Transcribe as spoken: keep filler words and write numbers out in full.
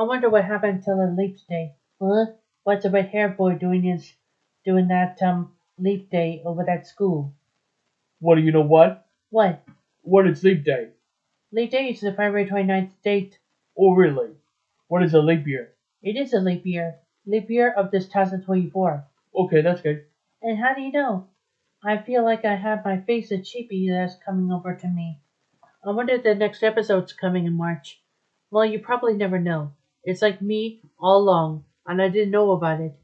I wonder what happened to the leap day. Huh? What's a red haired boy doing his doing that um leap day over at school? What do you know what? What? What is leap day? Leap day is the February twenty-ninth date. Oh, really? What is a leap year? It is a leap year. Leap year of this two thousand twenty-four. Okay, that's good. And how do you know? I feel like I have my face a cheapie that's coming over to me. I wonder if the next episode's coming in March. Well, you probably never know. It's like me all along, and I didn't know about it.